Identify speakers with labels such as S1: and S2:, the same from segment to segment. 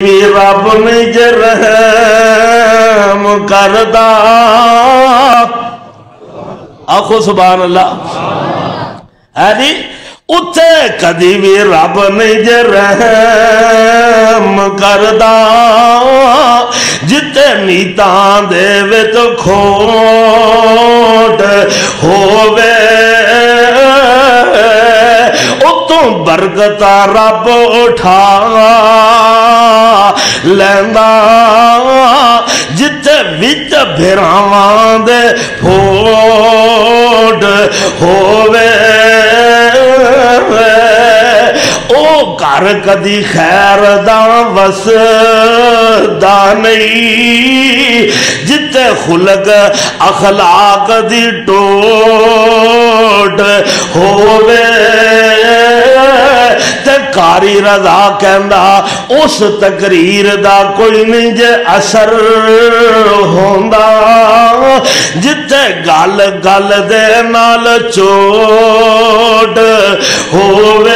S1: رب نہیں جے رحم کردا آخو سبحان اللہ ہے جی اتے کدی بھی رب نہیں جے رحم کردا جتے نیتاں دے وچ کھوٹ ہووے اتوں برکتاں رب اٹھا لیندا جتے وچ بھراواں دے پھوٹ ہووے او گھر کدی خیر دا وسدا نہیں جتے خلق اخلاق دی ٹوٹ ہووے تے کاری رضا کہندا اس تقریر دا کوئی نہیں جے اثر ہوندا جتے گل گل دے نال چوٹ ہووے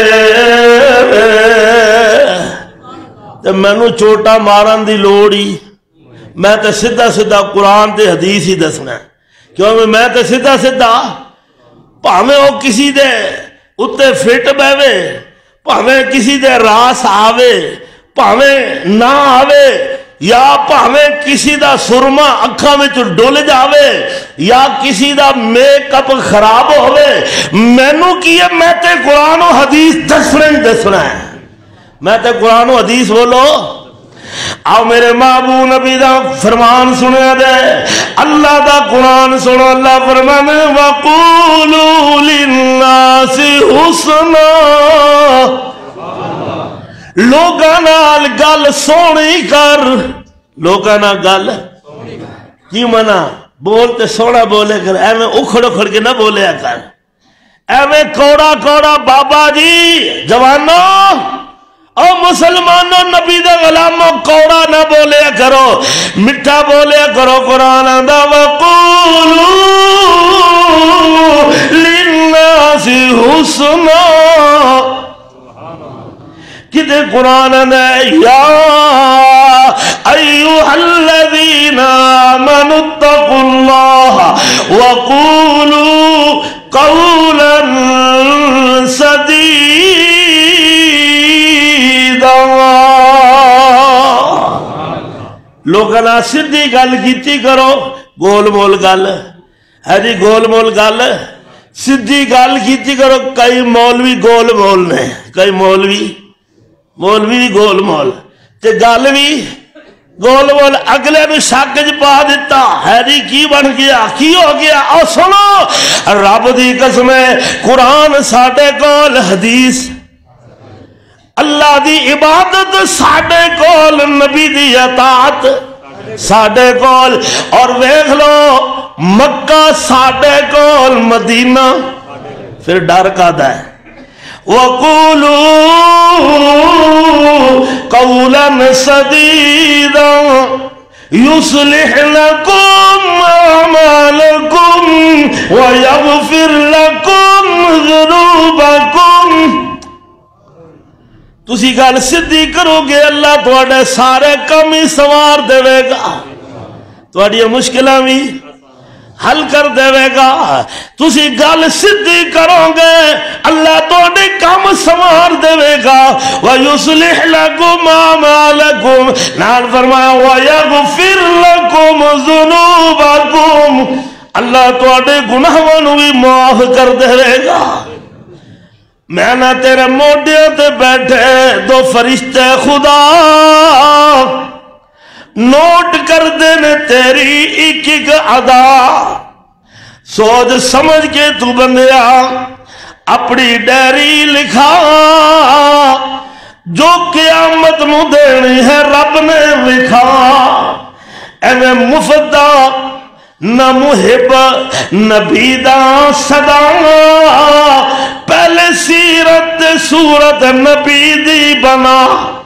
S1: تے مینوں چوٹا مارن دی لوڑی میں تے سیدھا سیدھا قرآن تے حدیث ہی دسنا کیوں میں تے سیدھا سیدھا پاویں او کسی دے اتے فٹ بیوے پاویں کسی دے راس آوے پاویں نہ آوے یا پاویں کسی دا سرما اکھاں وچ ڈول جاوے یا کسی دا میک اپ خراب ہوئے مینوں کی ہے میں تے قرآن و حدیث دسنا ہے میں تے قرآن و حدیث بولو آؤ میرے محبوب نبی دا فرمان سنے دے اللہ دا قرآن سنو اللہ فرمان وَقُولُوا لِلنَّاسِ حُسْنًا لوگانال گل سونی کر لوگانال گل کی منا بولتے سونا بولے کر ایویں اکھڑ اکھڑ کے نہ بولے کر ایویں کوڑا کوڑا بابا جی جوانوں او مسلمانوں نبی دے غلاموں کوڑا نہ بولے کرو مٹھا بولے کرو قرآن دا وَقُولُوا لِلنَّاسِ حُسْنًا کدے قرآن نے یا ایوہ الذین آمنوا اتقوا اللہ وقولوا قولا سدیدا لوگاں سیدھی گل کیتی کرو گول مول گل ہے جی گول مول گل سیدھی گل کیتی کرو کئی مولوی گول مول نے کئی مولوی بھی گول مول تے گل بھی گول مول اگلے بھی شاکج پا دیتا ہے جی کی بن گیا کی ہو گیا اور سنو رب دی قسم قرآن ساڈے کول حدیث اللہ دی عبادت ساڈے کول نبی دی اطاعت ساڈے کول اور ویکھ لو مکہ ساڈے کول مدینہ پھر ڈر کا ہے وَقُولُوا قَوْلًا سَدِيدًا يُصْلِحْ لَكُمْ أَعْمَالَكُمْ وَيَغْفِرْ لَكُمْ ذُنُوبَكُمْ تسی گل سدھی کرو گے اللہ تواڈے سارے کم ہی سوار دے گا تواڈی مشکلاں بھی حل کر دے گا تسی گل سدھی کرو گے اللہ تواڈے کم سوار دے گا وَيُصْلِحْ لَكُمْ أَعْمَالَكُمْ نال فرمایا وَيَغْفِرْ لَكُمْ ذُنُوبَكُمْ اللہ تواڈے گناہاں نوں بھی معاف کر دے گا میں نہ تیرے موڈیاں تے بیٹھے دو فرشتے خدا نوٹ کر دینے تیری ایک ایک ادا سوچ سمجھ کے تو بندیا اپنی ڈیری لکھا جو قیامت نو دینی ہے رب نے لکھا ایویں مفدہ نہ محب نبی دا صدا پہلے سیرت صورت نبی دی بنا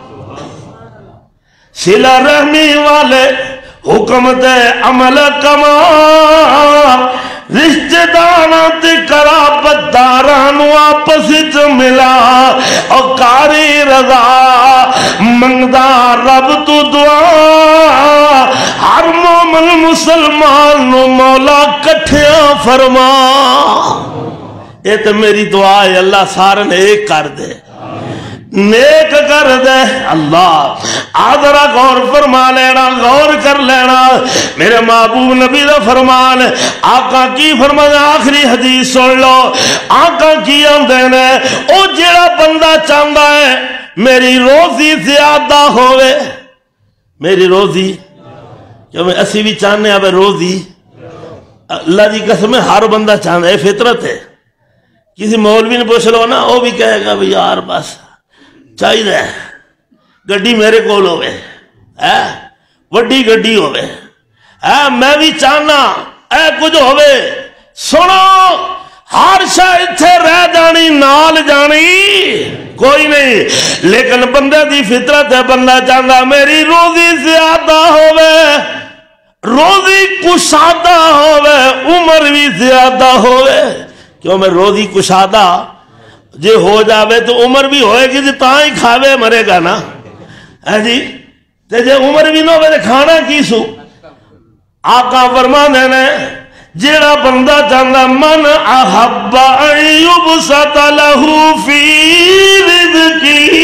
S1: صلہ رحمی والے حکم تے عمل کما رشتے داراں تے قرابتداراں نو آپس وچ ملا او کاری رضا منگدا رب تو دعا ہر مومن مسلمان نو مولا کٹھیاں فرما اے تے میری دعا ہے اللہ سارے ایک کر دے نیک کر دے اللہ آدھرا غور فرما لینا غور کر لینا میرے محبوب نبی دا فرمان آقا کی فرمایا آخری حدیث سن لو آقا کی آندے نے او جیڑا بندہ چاہتا ہے میری روزی زیادہ ہوئے میری روزی کیوں میں اسی بھی چاہنے ہیں روزی اللہ جی قسم ہے ہر بندہ چاہتا ہے فطرت ہے کسی مولوی نے پوچھ لو نا وہ بھی کہے گا بھی یار بس چاہیے گڈی میرے کول ہوئے وڈی گڈی ہوئے میں بھی چاہنا کچھ ہوئے سنو ہر شاہ اتھے رہ جانی نال جانی کوئی نہیں لیکن بندے دی فطرت ہے بندہ چاہتا میری روزی زیادہ ہوئے روزی کشادہ ہوئے عمر بھی زیادہ ہوئے کیوں میں روزی کشادہ جے ہو جاوے تو عمر بھی ہوئے گی تاں ہی کھاوے مرے گا نا جی تے جے عمر بھی نہ ہوئے تو کھانا کی سو آقا فرما دینے جیڑا بندہ چاہتا من احب ان یبسط لہو فی رزقی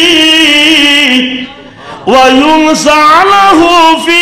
S1: وَيُنْسَعَ لَهُ فِي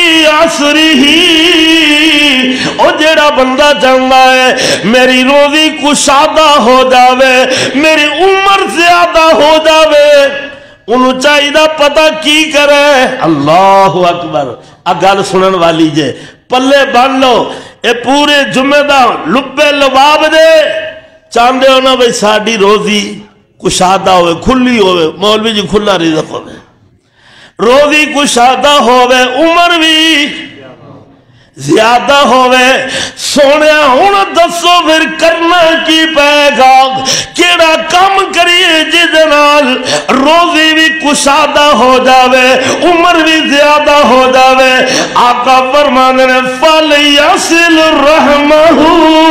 S1: عَصْرِهِ او جیڑا بندہ چاہتا ہے میری روزی کشادہ ہو جاوے میری عمر زیادہ ہو جاوے انہوں چاہیدہ پتہ کی کرے اللہ اکبر اگل سنن والی جے پلے بان لو اے پورے جمعہ دا لبے لباب دے چاندے ہونا بھئی ساڑی روزی کشادہ ہوئے کھلی ہوئے مولوی جی کھلا رزق ہوئے روزی کشادہ ہوئے عمر بھی زیادہ ہوئے سونیا ہون دسو پھر کرنا کی پائے گا کیڑا کم کریے جدنال روزی بھی کشادہ ہو جاوے عمر بھی زیادہ ہو جاوے آقا فرمانے نے فَلْيَصِلْ رَحْمَهُ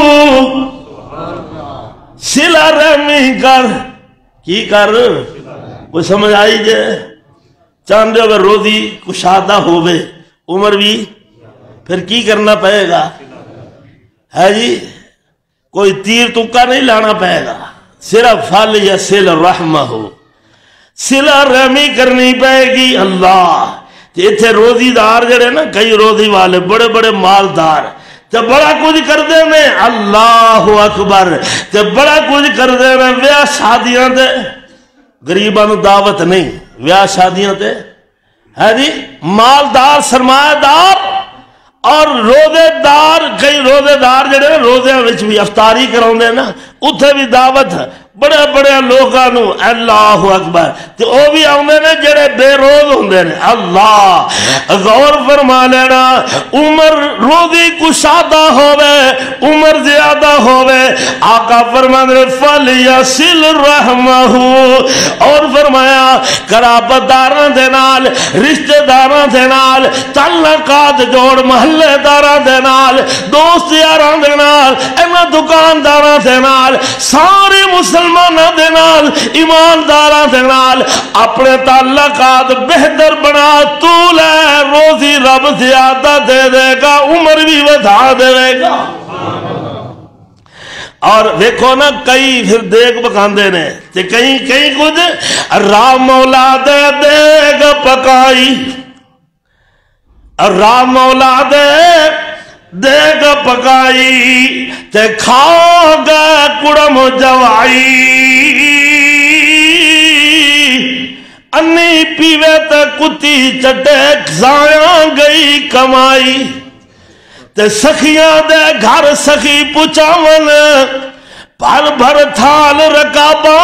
S1: صلہ رحمی کر کی کر کوئی سمجھ آئی جے چاندے اگر روزی کشادہ ہوئے عمر بھی پھر کی کرنا پہے گا ہے جی کوئی تیر تکا نہیں لانا پہے گا صرف فل یا صل رحمہ ہو صلہ رحمی کرنی پہے گی اللہ اتھے روزی دار جڑے نا کئی روزی والے بڑے بڑے مالدار تے بڑا کچھ کر دے میں اللہ اکبر تے بڑا کچھ کر دے میں ویاہ شادیاں دے غریبان دعوت نہیں ویاہ شادیاں تے ہے جی مالدار سرمایہ دار اور روزے دار کئی روزے دار جڑے روزے وچ بھی افطاری کراؤندے نا اتھے بھی دعوت بڑے بڑے لوگاں نو اللہ اکبر تے او بھی آوندے نے جڑے بے روز ہوندے نے اللہ غور فرما لینا عمر روزی کشادہ ہوئے عمر زیادہ ہوئے آقا فرمانے نے فَلْيَصِلْ رَحْمَهُ اور فرمایا قرابت داران دے نال رشتہ داران دے نال تعلقات جوڑ محلے داران دے نال دوست یاران دے نال اینا دکانداران دے نال سارے مسلمانہ دے نال ایمانداران دے نال اپنے تعلقات بہتر بنا تو لے روزی رب زیادہ دے دے گا عمر بھی ودھا دے گا اور دیکھو نا کئی پھر دیکھ پکاندے نے تے کئی کچھ راہ مولا دے دیکھ پکائی راہ مولا دے دیکھ پکائی تے کھاؤ گے کڑم جوائی انی پیوے تے کتی چٹے زائیاں گئی کمائی تے سخیاں دے گھر سخی پچاون پر بھر تھال رکاباں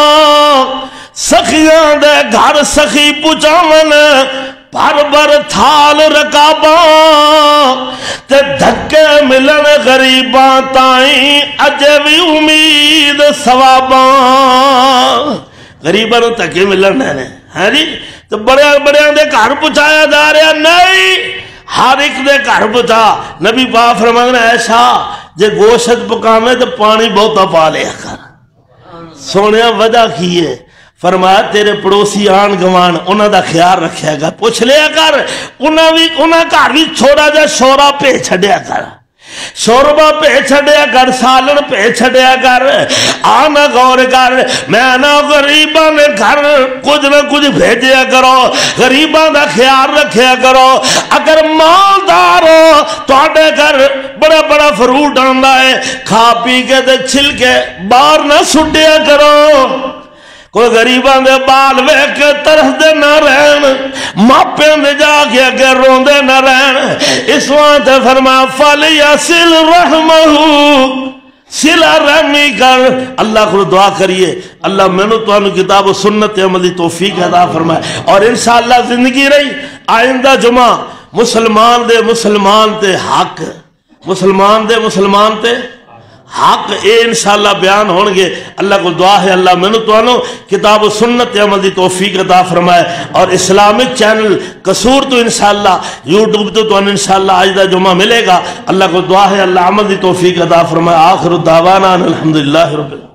S1: سخیاں دے گھر سخی پچاون پر بھر تھال رکاباں تے دھکے ملن غریباں تائیں اجے بھی امید ثواباں غریباں تھکے ملن ہے جی تو بڑے بڑے دے گھر پچایا جا رہا نہیں ہر ایک دے گھر پچا نبی پاک فرمانے ایسا جے گوشت پکاویں تو پانی بہتا پا لیا کر. سونے وجہ کی ہے؟ فرمایا تیرے پڑوسی آن گوان انہاں دا خیال رکھیا گا، پوچھ لیا کر، انہاں گھر بھی تھوڑا جا شورا پہ چھڈیا کر، شوربا پہ چھڈیا کر، سالن پہ چھڈیا کر. آنا غور کر، میں نہ غریباں نے گھر کچھ نہ کچھ بھیجیا کرو، غریباں دا خیال رکھیا کرو. اگر مالدار ہو تواڈے گھر بڑا بڑا فروٹ آندا ہے، کھا پی کے تے چھل کے باہر نہ سٹیا کرو. کوئی غریباں دے بال ویکھ کے ترس دے نہ رہن، ماپیاں دے جا کے اگے روندے نہ رہن. اس واسطے فرمایا فلیصل رحمہ، صلہ رحمی کر. اللہ کو دعا کریے اللہ میں نے تو کتاب و سنت عملی توفیق عطا فرمائے. اور انشاءاللہ زندگی رہی آئندہ جمعہ مسلمان تے حق، مسلمان تے حق اے انشاءاللہ بیان ہونگے. اللہ کو دعا ہے اللہ میں نے تو کتاب و سنت عمل دی توفیق عطا فرمائے. اور اسلامک چینل قصور تو انشاءاللہ یوٹیوب تو انشاءاللہ آجدہ جمعہ ملے گا. اللہ کو دعا ہے اللہ عمل دی توفیق عطا فرمائے. آخر الدعوانا الحمدللہ رب العالمین.